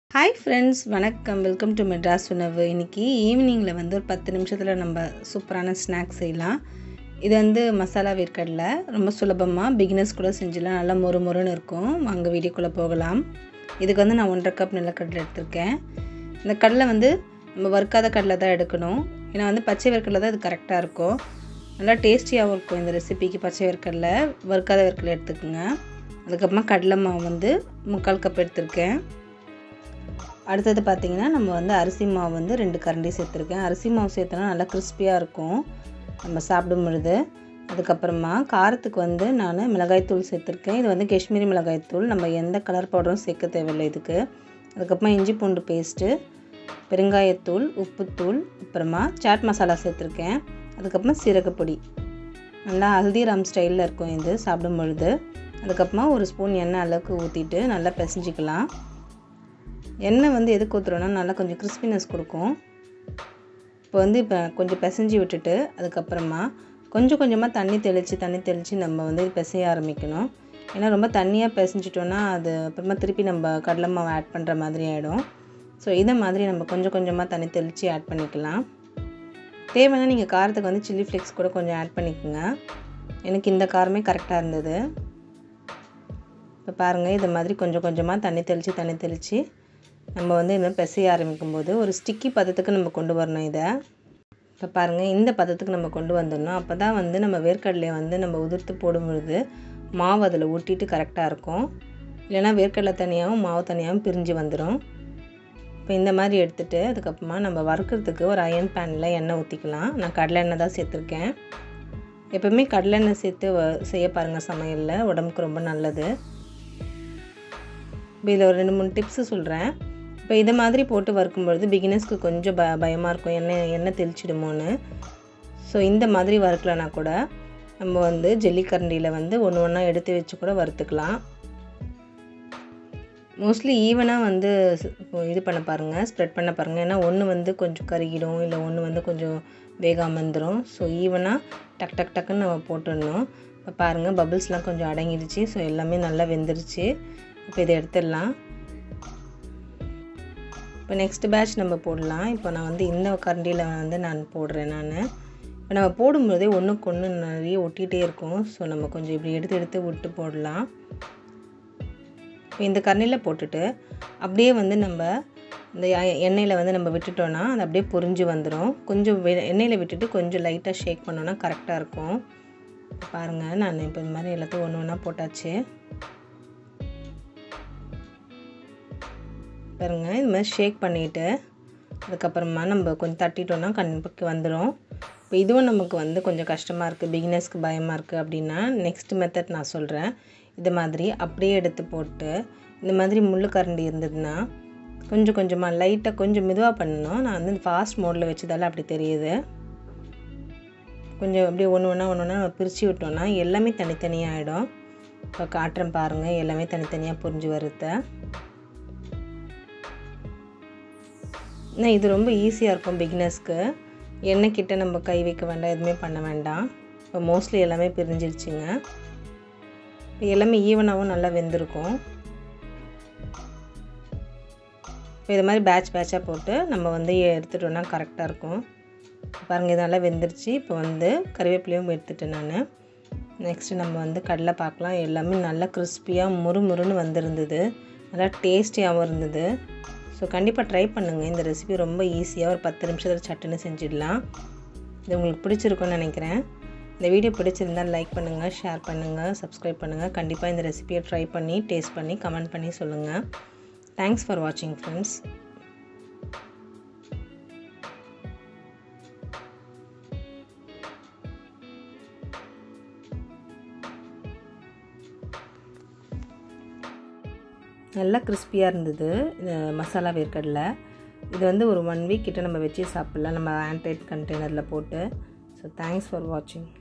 Hi friends, வணக்கம். Welcome to Madras உணவு. இன்றைக்கி ஈவினிங்கில் வந்து ஒரு 10 நிமிஷத்தில் நம்ம சூப்பரான ஸ்நாக்ஸ் செய்யலாம். இது வந்து மசாலா வேர்க்கடலை. ரொம்ப சுலபமாக பிகினர்ஸ் கூட செஞ்சிடலாம். நல்லா மொறு மொறுன்னு இருக்கும். வாங்க வீடியோக்குள்ளே போகலாம். இதுக்கு வந்து நான் 1.5 கப் நிலக்கடலை எடுத்திருக்கேன். இந்த கடலை வந்து நம்ம வறுக்காத கடலை தான் எடுக்கணும். ஏன்னா வந்து பச்சை வேர்க்கடலை தான் இது கரெக்டாக இருக்கும். நல்லா டேஸ்டியாகவும் இருக்கும் இந்த ரெசிபிக்கு. பச்சை வேர்க்கடலை, வறுக்காத வேர்க்கடலை எடுத்துக்கோங்க. அதுக்கப்புறமா கடலை மாவு வந்து 3/4 கப் எடுத்திருக்கேன். அடுத்தது பார்த்திங்கன்னா நம்ம வந்து அரிசி மாவு வந்து 2 கரண்டி சேர்த்துருக்கேன். அரிசி மாவு சேர்த்தோன்னா நல்லா கிறிஸ்பியாக இருக்கும் நம்ம சாப்பிடும் பொழுது. அதுக்கப்புறமா காரத்துக்கு வந்து நான் மிளகாய்த்தூள் சேர்த்துருக்கேன். இது வந்து காஷ்மீரி மிளகாய்த்தூள். நம்ம எந்த கலர் பவுடரும் சேர்க்க தேவையில்லை இதுக்கு. அதுக்கப்புறமா இஞ்சி பூண்டு பேஸ்ட்டு, பெருங்காயத்தூள், உப்புத்தூள், அப்புறமா சாட் மசாலா சேர்த்துருக்கேன். அதுக்கப்புறமா சீரகப்பொடி. நல்லா ஹல்திராம் ஸ்டைலில் இருக்கும் இது சாப்பிடும் பொழுது. அதுக்கப்புறமா ஒரு ஸ்பூன் எண்ணெய் அளவுக்கு ஊற்றிட்டு நல்லா பிசைஞ்சிக்கலாம். எண்ணெய் வந்து எதுக்கு ஊற்றுறோன்னா நல்லா கொஞ்சம் கிறிஸ்பினஸ் கொடுக்கும். இப்போ கொஞ்சம் பிசைஞ்சி விட்டுட்டு அதுக்கப்புறமா கொஞ்சம் கொஞ்சமாக தண்ணி தெளித்து நம்ம வந்து பிசைய ஆரம்பிக்கணும். ஏன்னா ரொம்ப தண்ணியாக பிசைஞ்சிட்டோன்னா அது அப்புறமா திருப்பி நம்ம கடலை மாவு ஆட் பண்ணுற மாதிரி ஆகிடும். ஸோ இதை மாதிரி நம்ம கொஞ்சம் கொஞ்சமாக தண்ணி தெளித்து ஆட் பண்ணிக்கலாம். தேவைன்னா நீங்கள் காரத்துக்கு வந்து சில்லி ஃப்ளேக்ஸ் கூட கொஞ்சம் ஆட் பண்ணிக்கோங்க. எனக்கு இந்த காரமே கரெக்டாக இருந்தது. இப்போ பாருங்கள், இது மாதிரி கொஞ்சம் கொஞ்சமாக தண்ணி தெளித்து நம்ம வந்து இன்னும் பிசைய ஆரம்பிக்கும்போது ஒரு ஸ்டிக்கி பதத்துக்கு நம்ம கொண்டு வரணும். இதை இப்போ பாருங்கள், இந்த பதத்துக்கு நம்ம கொண்டு வந்துடணும். அப்போ தான் வந்து நம்ம வேர்க்கடலையை வந்து நம்ம உதிர்த்து போடும்பொழுது மாவு அதில் ஊட்டிட்டு கரெக்டாக இருக்கும். இல்லைனா வேர்க்கடலை தனியாகவும் மாவு தனியாகவும் பிரிஞ்சு வந்துடும். இப்போ இந்த மாதிரி எடுத்துகிட்டு அதுக்கப்புறமா நம்ம வறுக்கிறதுக்கு ஒரு அயர்ன் பேனில் எண்ணெய் ஊற்றிக்கலாம். நான் கடலை எண்ணெய் தான் சேர்த்துருக்கேன். எப்போவுமே கடலை எண்ணெய் சேர்த்து செய்ய பாருங்கள் சமையலில், உடம்புக்கு ரொம்ப நல்லது. இப்போ இதில் ஒரு 2-3 டிப்ஸு சொல்கிறேன். இப்போ இதை மாதிரி போட்டு வறுக்கும்பொழுது பிகினர்ஸ்க்கு கொஞ்சம் பயமாக இருக்கும், எண்ணெய் தெளிச்சிடுமோன்னு. ஸோ இந்த மாதிரி வறுக்கலனா கூட நம்ம வந்து ஜல்லிக்கரண்டியில் வந்து ஒன்று ஒன்றா எடுத்து வச்சு கூட வறுத்துக்கலாம். மோஸ்ட்லி ஈவனாக வந்து இது பண்ண பாருங்கள், ஸ்ப்ரெட் பண்ண பாருங்கள். ஏன்னா ஒன்று வந்து கொஞ்சம் கருகிடும், இல்லை ஒன்று வந்து கொஞ்சம் வேகாமல் வந்துடும். ஸோ ஈவனாக டக்குன்னு நம்ம போட்டுடணும். இப்போ பாருங்கள், பபிள்ஸ்லாம் கொஞ்சம் அடங்கிடுச்சு. ஸோ எல்லாமே நல்லா வெந்துருச்சு. இப்போ இதை எடுத்துடலாம். இப்போ நெக்ஸ்ட் பேட்ச் நம்ம போடலாம். இப்போ நான் வந்து இந்த கரண்டியில் வந்து நான் போடுறேன். இப்போ நம்ம போடும்போதே ஒன்றுக்கு ஒன்று நிறைய ஒட்டிகிட்டே இருக்கும். ஸோ நம்ம கொஞ்சம் இப்படி எடுத்து விட்டு போடலாம். இப்போ இந்த கரண்டியில் போட்டுட்டு அப்படியே வந்து நம்ம இந்த எண்ணெயில் வந்து நம்ம விட்டுட்டோன்னா அது அப்படியே பொரிஞ்சு வந்துடும். கொஞ்சம் எண்ணெயில் விட்டுட்டு கொஞ்சம் லைட்டாக ஷேக் பண்ணோன்னா கரெக்டாக இருக்கும். பாருங்கள், நான் இப்போ இந்த மாதிரி எல்லாத்தையும் ஒன்று ஒன்றா போட்டாச்சு. பாருங்கள், இது மாதிரி ஷேக் பண்ணிவிட்டு அதுக்கப்புறமா நம்ம கொஞ்சம் தட்டிட்டோன்னா கண்டிப்பாக வந்துடும். இப்போ இதுவும் நமக்கு வந்து கொஞ்சம் கஷ்டமாக இருக்குது, பிகினர்ஸ்க்கு பயமாக இருக்குது அப்படின்னா நெக்ஸ்ட் மெத்தட் நான் சொல்கிறேன். இது மாதிரி அப்படியே எடுத்து போட்டு இந்த மாதிரி முள் கரண்டி இருந்ததுன்னா கொஞ்சம் கொஞ்சமாக லைட்டாக கொஞ்சம் மெதுவாக பண்ணணும். நான் வந்து ஃபாஸ்ட் மோடில் வச்சதால் அப்படி தெரியுது. கொஞ்சம் அப்படியே ஒன்று ஒன்றா நம்ம பிரித்து விட்டோன்னா எல்லாமே தனித்தனியாக ஆகிடும். இப்போ காட்டுறேன் பாருங்கள், எல்லாமே தனித்தனியாக புரிஞ்சு வருது. இது ரொம்ப ஈஸியாக இருக்கும் பிகினர்ஸ்க்கு. எண்ணெய் கிட்ட நம்ம கை வைக்க வேண்டாம், எதுவுமே பண்ண வேண்டாம். இப்போ மோஸ்ட்லி எல்லாமே பிரிஞ்சிருச்சுங்க. இப்போ எல்லாமே ஈவனாகவும் நல்லா வெந்திருக்கும். இப்போ இது மாதிரி பேட்சாக போட்டு நம்ம வந்து எடுத்துட்டோன்னா கரெக்டாக இருக்கும். பாருங்கள், இது நல்லா வெந்துருச்சு. இப்போ வந்து கறிவேப்பிலையும் எடுத்துட்டேன் நான். நெக்ஸ்ட்டு நம்ம வந்து கடலை பார்க்கலாம். எல்லாமே நல்லா கிறிஸ்பியாக முறுமுறுன்னு வந்திருந்தது. நல்லா டேஸ்டியாகவும் இருந்தது. ஸோ கண்டிப்பாக ட்ரை பண்ணுங்கள். இந்த ரெசிபி ரொம்ப ஈஸியாக ஒரு 10 நிமிஷத்தில் சட்டுன்னு செஞ்சிடலாம். இது உங்களுக்கு பிடிச்சிருக்குன்னு நினைக்கிறேன். இந்த வீடியோ பிடிச்சிருந்தால் லைக் பண்ணுங்கள், ஷேர் பண்ணுங்கள், சப்ஸ்கிரைப் பண்ணுங்கள். கண்டிப்பாக இந்த ரெசிபியை ட்ரை பண்ணி டேஸ்ட் பண்ணி கமெண்ட் பண்ணி சொல்லுங்கள். தேங்க்ஸ் ஃபார் வாட்சிங் ஃப்ரெண்ட்ஸ். நல்லா கிறிஸ்பியாக இருந்தது இந்த மசாலா வேர்க்கடலை. இது வந்து ஒரு 1 வீக் கிட்ட நம்ம வச்சு சாப்பிட்லாம், நம்ம ஏர்டைட் கண்டெய்னரில் போட்டு. ஸோ தேங்க்ஸ் ஃபார் வாட்சிங்.